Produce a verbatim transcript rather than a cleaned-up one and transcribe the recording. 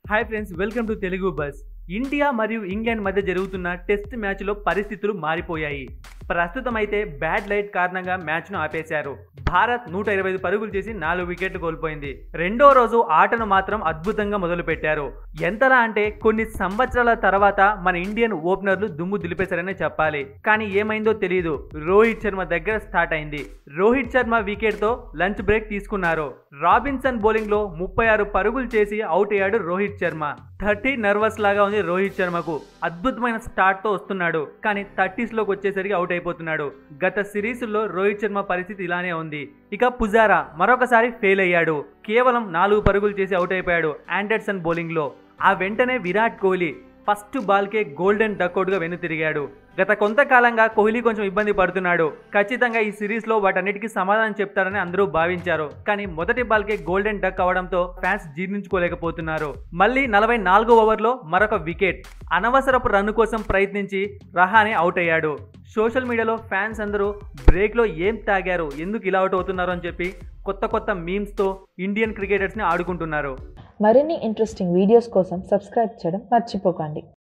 Hi friends, welcome to Telugu buzz. India మరియు England మధ్య జరుగుతున్న టెస్ట్ మ్యాచ్లో పరిస్థితులు మారిపోయాయి. ప్రస్తుతం అయితే బ్యాడ్ లైట్ కారణంగా మ్యాచ్ను ఆపేశారు. భారత్ నూట ఇరవై ఐదు పరుగులు చేసి నాలుగు వికెట్లు కోల్పోయింది. రెండో రోజు ఆటను మాత్రం అద్భుతంగా మొదలుపెట్టారు. ఎంతలా అంటే కొన్ని సంవత్సరాల తర్వాత మన ఇండియన్ ఓపెనర్లు దుమ్ము దులిపేశారనే చెప్పాలి. కానీ ఏమైందో తెలియదు. రోహిత్ శర్మ దగ్గర స్టార్ట్ అయింది. రోహిత్ శర్మ వికెట్ తో లంచ్ బ్రేక్ తీసుకున్నారు. రాబిన్సన్ బౌలింగ్ లో ముప్పై ఆరు పరుగులు చేసి అవుట్ అయ్యాడు రోహిత్ శర్మ. థర్టీ నర్వస్ లాగా ఉంది రోహిత్ శర్మకు. అద్భుతమైన స్టార్ట్ తో వస్తున్నాడు, కానీ థర్టీస్ లోకి వచ్చేసరికి అవుట్ అయిపోతున్నాడు. గత సిరీస్ లో రోహిత్ శర్మ పరిస్థితి ఇలానే ఉంది. ఇక పుజారా మరొకసారి ఫెయిల్ అయ్యాడు. కేవలం నాలుగు పరుగులు చేసి అవుట్ అయిపోయాడు ఆండర్సన్ బౌలింగ్ లో. ఆ వెంటనే విరాట్ కోహ్లీ ఫస్ట్ బాల్కే గోల్డెన్ డక్అవుట్ గా వెనుతిరిగాడు. గత కొంతకాలంగా కోహ్లీ కొంచెం ఇబ్బంది పడుతున్నాడు. ఖచ్చితంగా ఈ సిరీస్ లో వాటన్నిటికీ సమాధానం చెప్తారని అందరూ భావించారు. కానీ మొదటి బాల్కే గోల్డెన్ డక్ అవడంతో ఫ్యాన్స్ జీర్ణించుకోలేకపోతున్నారు. మళ్ళీ నలభై నాలుగో ఓవర్లో మరొక వికెట్. అనవసరపు రన్ కోసం ప్రయత్నించి రహానే అవుట్ అయ్యాడు. సోషల్ మీడియాలో ఫ్యాన్స్ అందరూ బ్రేక్ లో ఏం తాగారు, ఎందుకు ఇలా అవుట్ అవుతున్నారు అని చెప్పి కొత్త కొత్త మీమ్స్ తో ఇండియన్ క్రికెటర్స్ ని ఆడుకుంటున్నారు. మరిన్ని ఇంట్రెస్టింగ్ వీడియోస్ కోసం సబ్స్క్రైబ్ చేయడం మర్చిపోకండి.